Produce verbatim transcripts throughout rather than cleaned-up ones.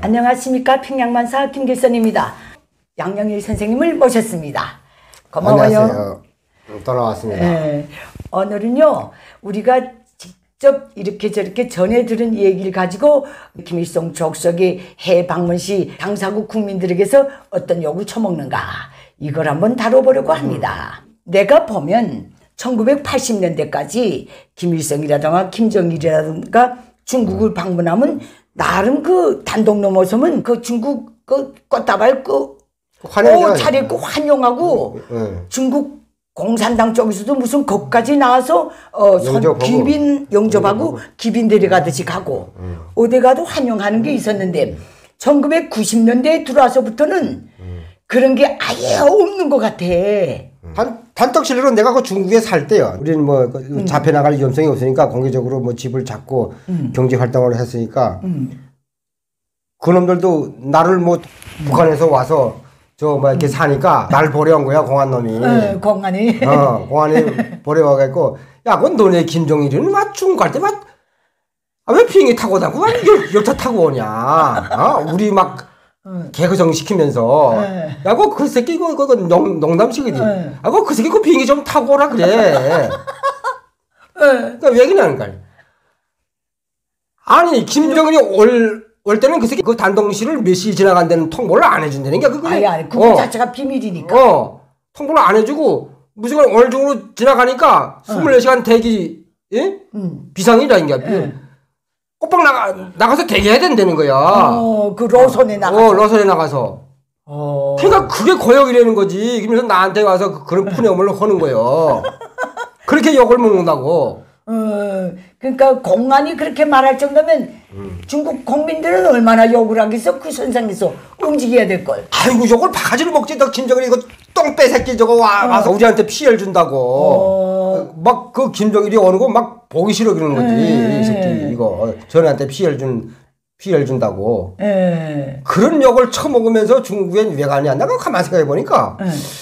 안녕하십니까. 평양만사 김길선입니다. 양영일 선생님을 모셨습니다. 고마워요. 안녕하세요. 돌아왔습니다. 네, 오늘은요 우리가 직접 이렇게 저렇게 전해 들은 얘기를 가지고 김일성 족속의 해외 방문 시 당사국 국민들에게서 어떤 욕을 처먹는가 이걸 한번 다뤄보려고 합니다. 음. 내가 보면 천구백팔십 년대까지 김일성이라든가 김정일이라든가 중국을 방문하면 나름 그 단독 넘어서면 그 중국 그 꽃다발 그 옷 차려입고 환영하고 네. 중국 공산당 쪽에서도 무슨 거기까지 나와서 어 선, 기빈 영접하고 영접하고. 기빈 데려가듯이 가고 음. 어디 가도 환영하는 게 있었는데 음. 천구백구십 년대에 들어와서부터는 음. 그런 게 아예 없는 것 같아. 단, 단떡실로 내가 그 중국에 살 때요. 우리는 뭐 음. 잡혀 나갈 위험성이 없으니까 공개적으로 뭐 집을 잡고 음. 경제 활동을 했으니까 음. 그놈들도 나를 뭐 음. 북한에서 와서 저 뭐 이렇게 음. 사니까 날 보려온 거야 공안 놈이. 네, 공안이. 어, 공안이 보려와갖고 야, 그건 너네 김정일이는 막 중국 갈 때 막 아, 왜 비행기 타고 다니고 막 열차 타고 오냐? 어? 우리 막 개그정 시키면서 네. 야, 그, 그 새끼 이거 그거 농 농담식이지. 네. 아, 그, 그 새끼 그 비행기 좀 타고 오라 그래. 네. 그러니까 왜 그러냐니까. 아니 김정일이 올 올 때는 그 새끼 그 단동실을 몇 시 지나간 데는 통보를 안 해준다는 게 그거. 아니 아니 그거 어. 자체가 비밀이니까. 어 통보를 안 해주고 무슨 오늘 중으로 지나가니까 어. 스물네 시간 대기 예? 음. 비상이라니까. 예. 꼬박 나가 나가서 대기해야 된다는 거야. 어, 그 로선에 나가서. 어, 로선에 나가서. 어. 그러니까 그게 고역이라는 거지. 그러면서 나한테 와서 그, 그런 푸념을 하는 거예요. 그렇게 욕을 먹는다고. 어, 그러니까 공안이 그렇게 말할 정도면 음. 중국 국민들은 얼마나 욕을 하겠어? 그 선상에서 움직여야 될 걸. 아이고 욕을 바가지로 먹지. 너 김정일이 이거 똥배 새끼 저거 와, 어. 와서 우리한테 피해를 준다고. 어. 막 그 김정일이 오는 거 막 보기 싫어 그러는 거지. 에. 이 새끼 이거 전한테 피해를 준 피해를 준다고. 에. 그런 욕을 처먹으면서 중국엔 왜 가냐? 내가 가만 생각해 보니까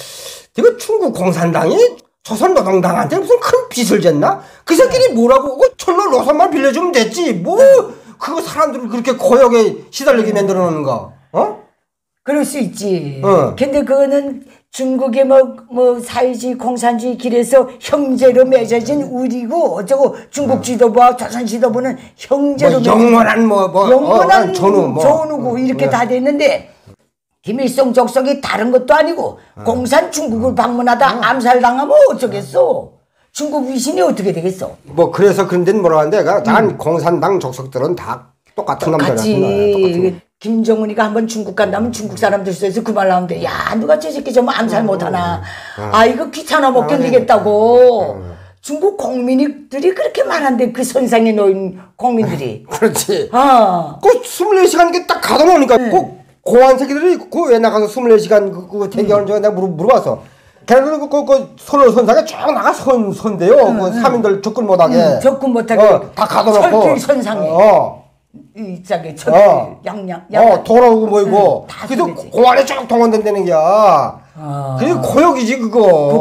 이거 중국 공산당이 조선노동당한테 무슨 큰 빚을 졌나? 그 새끼들이 뭐라고 그 철로 노선만 빌려주면 됐지 뭐 그거 사람들을 그렇게 고역에 시달리게 만들어 놓는 거 어? 그럴 수 있지. 어. 근데 그거는 중국의 뭐, 뭐 사회주의 공산주의 길에서 형제로 맺어진 우리고 어쩌고 중국 지도부와 조선 지도부는 형제로 뭐 영원한 뭐, 뭐 영원한 어, 전우 뭐. 전우고 이렇게 네. 다 됐는데 김일성 족속이 다른 것도 아니고 어. 공산 중국을 어. 방문하다 어. 암살당하면 어쩌겠어. 중국 위신이 어떻게 되겠어. 뭐 그래서 그런 데는 뭐라고 하는데 난 음. 공산당 족속들은 다 똑같은 놈들이야. 김정은이가 한번 중국 간다면 중국 사람들 속에서 그 말 나오는데 야 누가 저 새끼 좀 암살 음. 못하나. 음. 아 이거 귀찮아 못 견디겠다고. 음. 중국 국민들이 그렇게 말한대. 그 선상에 놓인 국민들이. 그렇지. 아. 그 스물네 시간 이게 딱 가둬놓으니까 네. 그 고한 새끼들이 그 왜 나가서 스물네 시간 그, 그 대기하는 줄 음. 내가 물어, 물어봤어. 걔네들은 그, 그, 선로 선상에 쭉 나가 선, 선대요. 음, 그 음. 사민들 접근 못하게. 음, 접근 못하게. 어, 다 가둬놓고. 철길 선상에. 어. 이, 저기, 철길, 어. 양양, 양양. 어, 돌아오고 뭐이고. 음, 그래서 공안에 쭉 동원된다는 게야. 아. 그게 고역이지, 그거. 그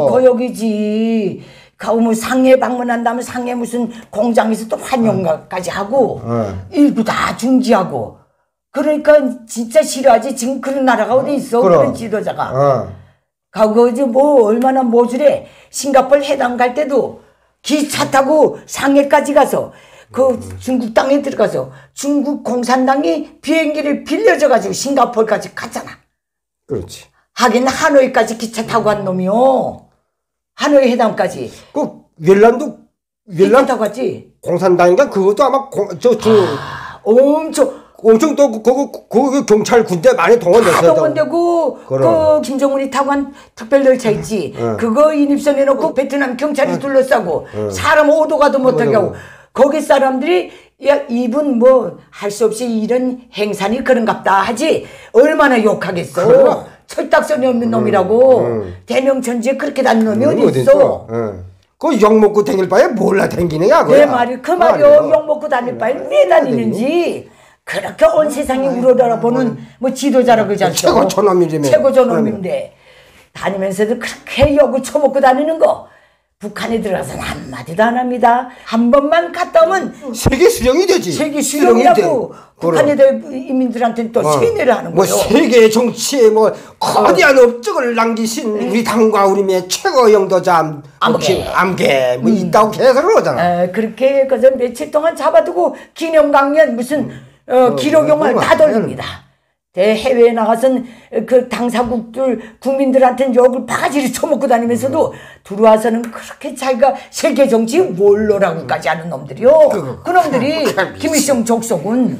고역이지. 가면 상해 방문한다면 상해 무슨 공장에서 또 환영까지 하고. 음. 일부 다 중지하고. 그러니까 진짜 싫어하지. 지금 그런 나라가 어디 있어? 그럼. 그런 지도자가. 어. 가고 이제 뭐 얼마나 모질해. 싱가포르 해당 갈 때도 기차 타고 상해까지 가서 그 음. 중국 땅에 들어가서 중국 공산당이 비행기를 빌려줘 가지고 싱가포르까지 갔잖아. 그렇지. 하긴 하노이까지 기차 타고 간 놈이요. 하노이 해당까지. 그 웰란도 웰란 타고 갔지. 공산당인가 그것도 아마 저 저 아, 엄청. 엄청 또 그거 그 경찰 군대 많이 동원됐어요. 동원되고 그 김정은이 타고 간 특별열차 있지. 응. 그거 인입선해 놓고 응. 베트남 경찰이 응. 둘러싸고 응. 사람 오도 가도 못하게 하고 거기 사람들이 야 이분 뭐 할 수 없이 이런 행산이 그런갑다 하지 얼마나 욕하겠어. 그래. 철딱선이 없는 놈이라고. 응. 대명천지에 그렇게 다닌 놈이 응, 어디 있어. 그 욕 먹고 다닐 바에 몰라 다니느냐. 내 말이 그 말이요. 욕 먹고 다닐 바에 왜 다니는지. 그렇게 온 세상이 우러돌아보는 뭐 지도자라고 그러지 않죠. 최고 저놈이라며. 최고 저놈인데 다니면서도 그렇게 욕을 처먹고 다니는 거 북한에 들어가서는 한마디도 안 합니다. 한 번만 갔다 오면 세계 수령이 되지. 세계 수령이라고 북한에 대해 이민들한테는 또 어. 세뇌를 하는 뭐 거예요. 세계 정치에 뭐 거대한 어. 업적을 남기신 우리 당과 우리의 최고 영도자 암개. 암개 뭐 음. 있다고 계속 그러잖아. 에, 그렇게 그저 며칠 동안 잡아두고 기념강연 무슨 어, 어, 기록용을 다 돌립니다. 해외에 나가선 그 당사국들 국민들한테는 욕을 바가지를 쳐먹고 다니면서도 들어와서는 그렇게 자기가 세계 정치 몰로라고까지 하는 놈들이요. 그, 그 놈들이 김일성 족속은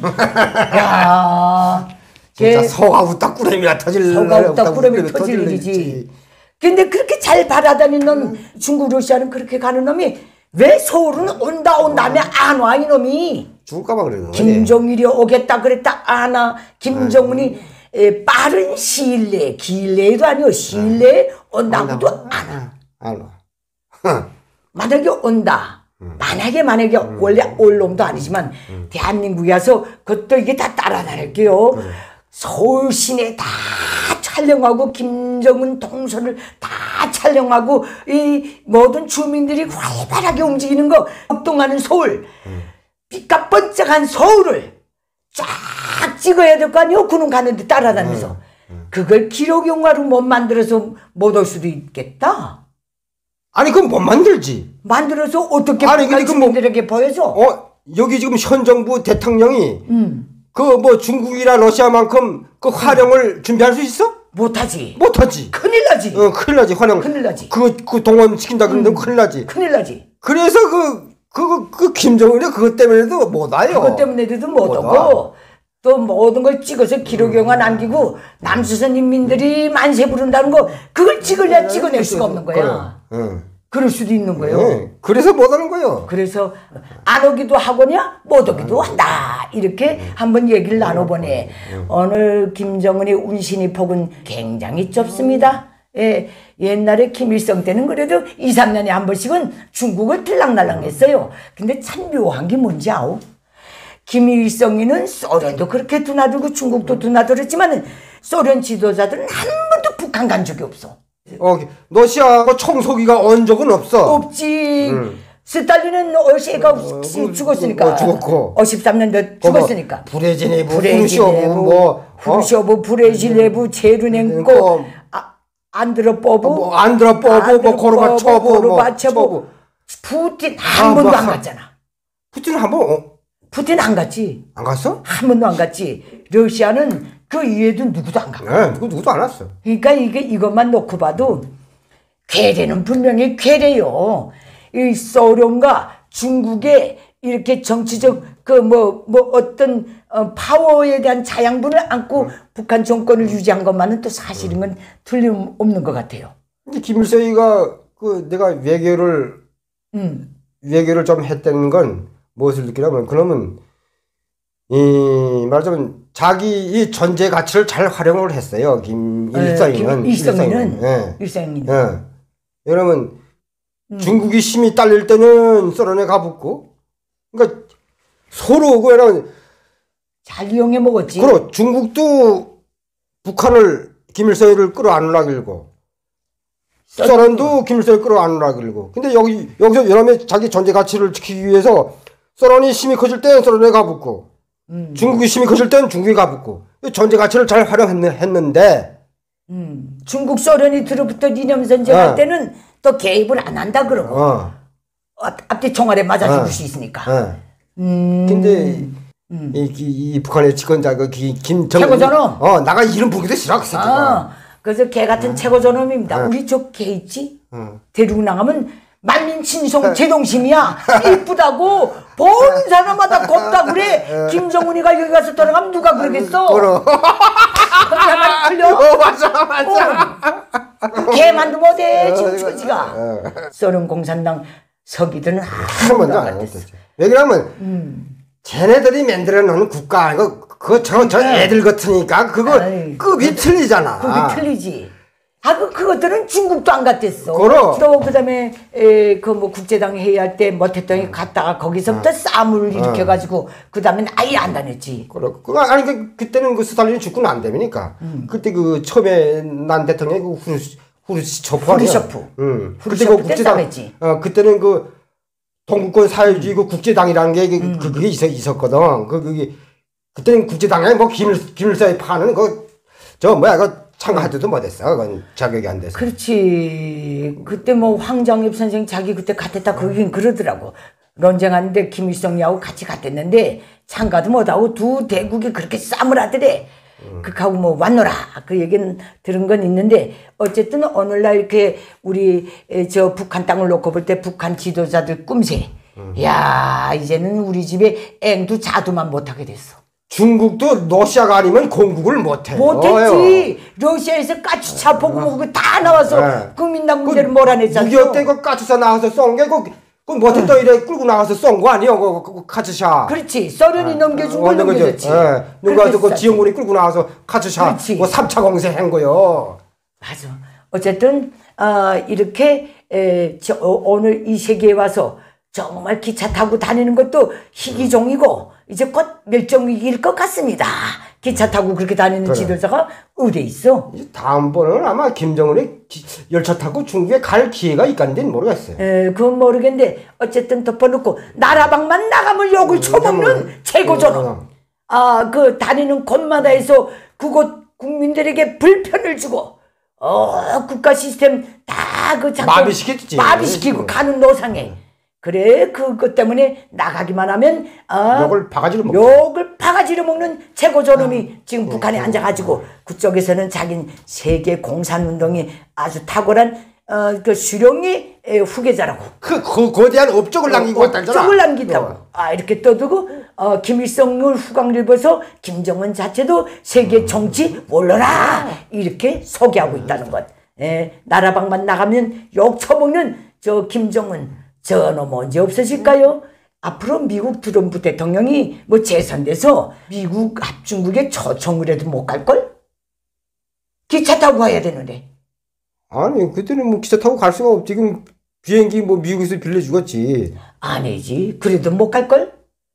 야 진짜 서가 웃다 꾸러미가 터질 서가 웃다 꾸러미 터질 일이지. 근데 그렇게 잘 받아다니는 놈 중국 러시아는 그렇게 가는 놈이 왜 서울은 온다 온다며 안 와 이놈이. 죽을까봐 그러는 거야. 김정일이 오겠다 그랬다 안 와. 김정은이 에, 빠른 시일 내에 길 내에도 아니고 시일 내에 온다고도 안 와. 안 와. 만약에 온다. 만약에 만약에 음. 원래 올 놈도 아니지만 음. 대한민국에 와서 그것도 이게 다 따라다닐게요. 음. 서울 시내 다 촬영하고 김정은 동선을 다 촬영하고 이 모든 주민들이 활발하게 움직이는 거 활동하는 서울 음. 빛과 번쩍한 서울을 쫙 찍어야 될 거 아니에요. 군은 가는데 따라다니면서 음. 음. 그걸 기록 영화로 못 만들어서 못 올 수도 있겠다. 아니 그럼 못 만들지. 만들어서 어떻게 아니 근데 국민들에게 뭐, 보여줘? 어 여기 지금 현 정부 대통령이 음. 그 뭐 중국이나 러시아만큼 그 활용을 음. 준비할 수 있어? 못하지. 못하지. 큰일 나지. 어 큰일 나지 활용. 큰일 나지. 그, 그 동원 시킨다 그러는데 음. 큰일 나지. 큰일 나지. 그래서 그 그 그 김정은이 그것 때문에도 못 와요. 그것 때문에도 못 오고 또 모든 걸 찍어서 기록 영화 남기고 남조선 인민들이 만세 부른다는 거 그걸 찍으려 찍어낼 수가 없는 거야. 그래. 응. 그럴 수도 있는 거예요. 네. 그래서 못 하는 거예요. 그래서 안 오기도 하거냐 못 오기도 한다. 이렇게 한번 얘기를 나눠보네. 오늘 김정은의 운신이 폭은 굉장히 좁습니다. 예, 옛날에 김일성 때는 그래도 이, 삼 년에 한 번씩은 중국을 들락날락 했어요. 근데 참 묘한 게 뭔지 아오? 김일성이는 소련도 그렇게 드나들고 중국도 드나들었지만 소련 지도자들은 한 번도 북한 간 적이 없어. 어, 러시아 청소기가 온 적은 없어. 없지. 음. 스탈린은 어시가 어, 죽었으니까. 어, 죽었고. 어, 십삼 년도 죽었으니까. 뭐, 브레지네브, 프루시오브, 뭐. 프루시오브, 브레질레브, 제르넨코, 아, 안드로포브. 뭐, 안드로포브, 뭐, 고르바초브, 고르바초브. 뭐, 푸틴 한 아, 번도 뭐, 안 갔잖아. 푸틴 한 번, 어? 푸틴 안 갔지. 안 갔어? 한 번도 안 갔지. 러시아는 그 이외에도 누구도 안 가고. 네, 누구, 누구도 안 왔어. 그러니까 이게 이것만 놓고 봐도 괴뢰는 분명히 괴뢰요. 이 소련과 중국의 이렇게 정치적 그 뭐 뭐 어떤 어, 파워에 대한 자양분을 안고 음. 북한 정권을 유지한 것만은 또 사실인 건 틀림없는 것 같아요. 근데 김일성이가 그 내가 외교를 음. 외교를 좀 했다는 건 무엇을 느끼냐면 그러면 이 말하자면 자기 이 존재 가치를 잘 활용을 했어요. 김일성이는. 일성이는. 예. 일성이는. 예. 왜냐면 음. 중국이 힘이 딸릴 때는 소련에 가붙고, 그러니까 서로 그냥 잘 이용해 먹었지. 그럼 중국도 북한을 김일성이를 끌어안으려 길고, 소련도 김일성을 끌어안으려 길고. 근데 여기 여기서 왜냐면 자기 존재 가치를 지키기 위해서 소련이 힘이 커질 때는 소련에 가붙고. 음. 중국이 힘이 커질 때는 중국이 가붙고 존재 가치를 잘 활용했는데 음. 중국 소련이 들어붙어 이념 전쟁할 어. 때는 또 개입을 안 한다 그러고 어. 앞뒤 총알에 맞아 죽을 어. 수 있으니까. 어. 음. 근데 음. 이, 이, 이 북한의 집권자 그 김정은 최고저놈 어 나가 이름 보기도 싫어 그 새끼가. 어. 그래서 개 같은 어. 최고저놈입니다. 어. 우리 저 개 있지? 어. 대륙 나가면 만민친송 제동심이야. 이쁘다고 본 사람마다 곱다 그래. 김정은이가 여기 가서 돌아가면 누가 그러겠어? 그럼. 그냥 풀려. 어 맞아 맞아. 어. 개 만들면 어때 지금 처지가. 소련 공산당 서기들은 한 번도 안 했댔어. 왜 그러면 음. 쟤네들이 만들어 놓은 국가 아니고 그거 저, 저 애들 같으니까 그거 아이, 급이 틀리잖아. 급이 틀리지. 아, 그, 그것들은 중국도 안 갔댔어. 그럼. 또, 그 다음에, 에, 그 뭐 국제당 회의할 때 못했더니 음. 갔다가 거기서부터 어. 싸움을 일으켜가지고, 어. 그 다음엔 아예 안 다녔지. 그래. 그, 아니, 그, 그때는 그 스탈린이 죽고 난 다음이니까. 음. 그때 그 처음에 난 대통령이 그 후르시, 후르시초프 아니야? 후르쇼프. 응. 후르쇼프 그때 때 그 국제당. 싸웠지. 어 그때는 그 동구권 사회주의 그 국제당이라는 게 그, 음. 그게 있어 있었거든. 그 그게 그때는 국제당에 뭐 기밀 기밀사에 파는 그 저 뭐야 그 참가할 때도 못했어. 그건 자격이 안 돼서. 그렇지. 그때 뭐 황정엽 선생 자기 그때 갔댔다 거긴 그러더라고. 런쟁하는데 김일성이하고 같이 갔댔는데 참가도 못하고 두 대국이 그렇게 싸움을 하더래. 음. 그하고 뭐 왔노라 그 얘기는 들은 건 있는데 어쨌든 오늘날 이렇게 우리 저 북한 땅을 놓고 볼 때 북한 지도자들 꿈새. 음. 야 이제는 우리 집에 앵두 자두만 못하게 됐어. 중국도 러시아가 아니면 공국을 못해. 못했지. 러시아에서 까치차 보고 뭐 그거 다 나와서 네. 국민당 문제를 몰아냈잖아. 육이오 때 그 까치사 나와서 쏜 게 그 그 못했던 이래 끌고 나가서 쏜 거 아니야? 그, 그, 그 카츠샤. 그렇지. 서른이 넘겨준 걸 어, 넘겨줬지. 예. 누가 그 지영군이 끌고 나가서 카츠샤. 그렇지. 뭐 삼 차 공세 한 거요. 맞아. 어쨌든 어, 이렇게 에, 저, 어, 오늘 이 세계에 와서 정말 기차 타고 다니는 것도 희귀종이고 이제 곧 멸종위기일 것 같습니다. 기차 타고 그렇게 다니는 그래. 지도자가 어디 있어? 이제 다음번은 아마 김정은이 기, 열차 타고 중국에 갈 기회가 있겠는지는 모르겠어요. 에, 그건 모르겠는데 어쨌든 덮어놓고 나라방만 나가면 욕을 쳐먹는 최고조는 아, 그 다니는 곳마다에서 그곳 국민들에게 불편을 주고 어 국가 시스템 다 그 마비시켰지. 마비시키고 가는 노상에 그래 그것 때문에 나가기만 하면 아, 욕을 바가지로 먹고 욕을 바가지로 먹는 최고조놈이 지금 북한에 앉아가지고 그쪽에서는 자긴 세계 공산운동이 아주 탁월한 어, 그 수령이 에, 후계자라고. 그, 그 거대한 업적을 남기고 왔다잖아. 업적을 남긴다고. 아 이렇게 떠들고 어, 김일성을 후광을 입어서 김정은 자체도 세계 정치 몰라라 이렇게 소개하고 있다는 것. 에, 나라방만 나가면 욕 처먹는 저 김정은 저놈 언제 없어질까요? 앞으로 미국 트럼프 대통령이 뭐 재선돼서 미국 합중국에 초청을 해도 못 갈걸? 기차 타고 가야 되는데. 아니 그때는 뭐 기차 타고 갈 수가 없지. 지금 비행기 뭐 미국에서 빌려주겠지. 아니지. 그래도 못 갈걸?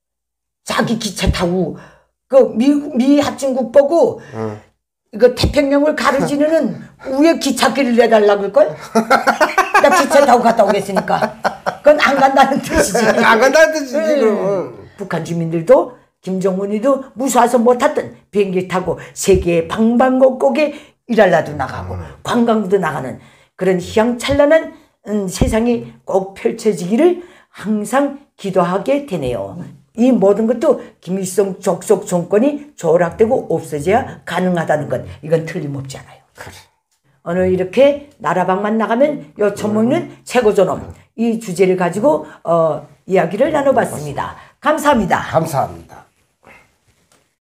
자기 기차 타고 그 미국 미 합중국 보고 어. 이거 태평양을 가로지르는 위에 기찻길을 내달라고 할걸? 나 기차 타고 갔다 오겠으니까. 그건 안 간다는 뜻이지. 안 간다는 뜻이지, 응. 그러면. 북한 주민들도 김정은이도 무서워서 못 탔던 비행기 타고 세계 방방곡곡에 일할라도 나가고 음. 관광도 나가는 그런 희망찬란한 음, 세상이 꼭 펼쳐지기를 항상 기도하게 되네요. 이 모든 것도 김일성 족속 정권이 조락되고 없어져야 가능하다는 것 이건 틀림없지 않아요. 그래. 오늘 이렇게 나라방만 나가면 요쳐먹는 최고조놈 이 주제를 가지고 어, 이야기를 나눠봤습니다. 감사합니다. 감사합니다.